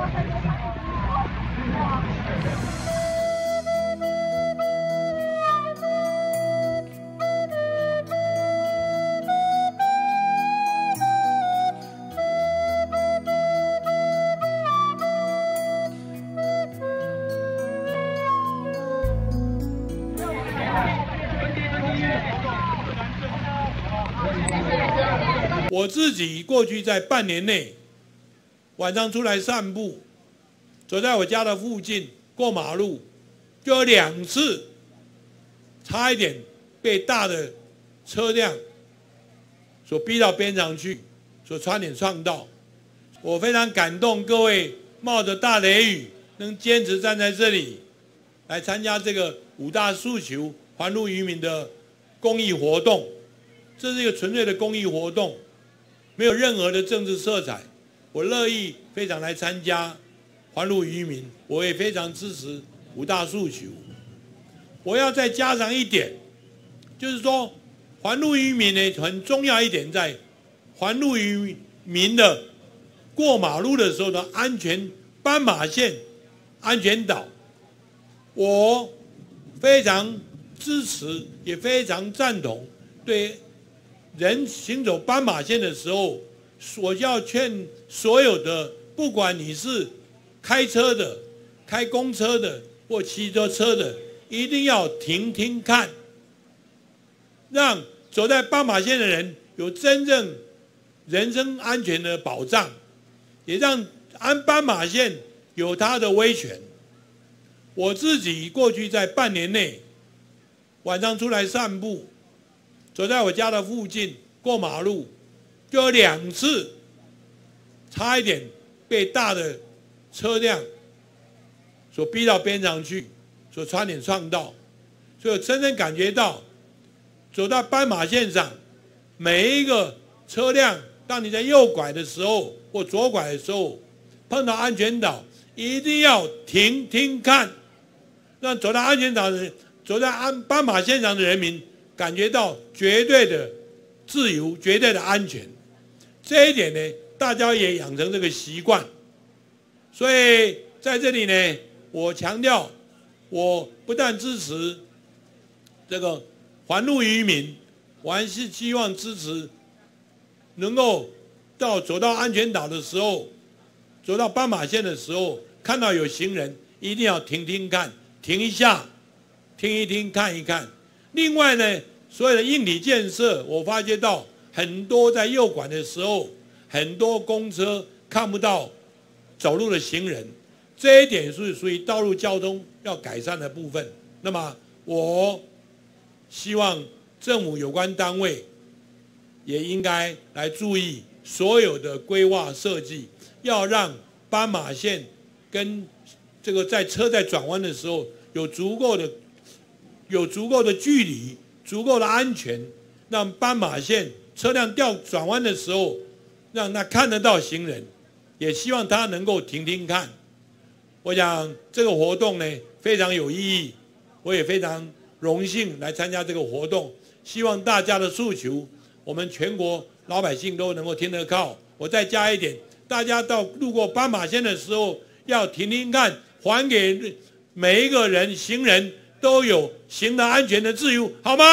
我自己过去在半年内，晚上出来散步，走在我家的附近过马路，就有2次，差一点被大的车辆所逼到边上去，所差点撞到。我非常感动，各位冒着大雷雨能坚持站在这里，来参加这个5大诉求还路于民的公益活动。这是一个纯粹的公益活动，没有任何的政治色彩。我乐意非常来参加还路于民，我也非常支持5大诉求。我要再加上一点，就是说还路于民呢，很重要一点在还路于民的过马路的时候的安全斑马线、安全岛。我非常支持，也非常赞同对。人行走斑马线的时候，我要劝所有的，不管你是开车的、开公车的或骑车的，一定要停停看，让走在斑马线的人有真正人身安全的保障，也让斑马线有它的威权。我自己过去在半年内，晚上出来散步，走在我家的附近过马路，就有2次，差一点被大的车辆所逼到边上去，所差点撞到。所以我深深感觉到，走到斑马线上，每一个车辆，当你在右拐的时候或左拐的时候，碰到安全岛，一定要停停看，让走到安全岛的人，走在斑马线上的人民感觉到绝对的自由、绝对的安全。这一点呢，大家也养成这个习惯。所以在这里呢，我强调，我不但支持这个还路于民，我还是希望支持能够走到安全岛的时候，走到斑马线的时候，看到有行人，一定要停停看，停一下，听一听，看一看。另外呢，所有的硬体建设，我发觉到很多在右拐的时候，很多公车看不到走路的行人，这一点是属于道路交通要改善的部分。那么我希望政府有关单位也应该来注意所有的规划设计，要让斑马线跟这个车在转弯的时候有足够的距离，足够的安全，让斑马线车辆转弯的时候，让他看得到行人，也希望他能够停停看。我想这个活动呢非常有意义，我也非常荣幸来参加这个活动。希望大家的诉求，我们全国老百姓都能够听得到。我再加一点，大家路过斑马线的时候要停停看，还给每一个人行人都有行的安全的自由，好吗？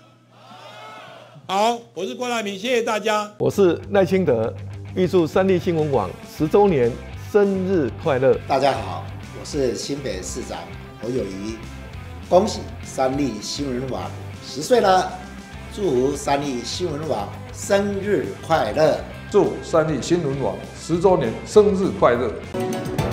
好，我是郭台铭，谢谢大家。 我是赖清德，预祝三立新闻网10周年生日快乐！ 大家好，我是新北市长侯友宜，恭喜三立新闻网10岁了，祝福三立新闻网生日快乐！ 祝三立新闻网10周年生日快乐！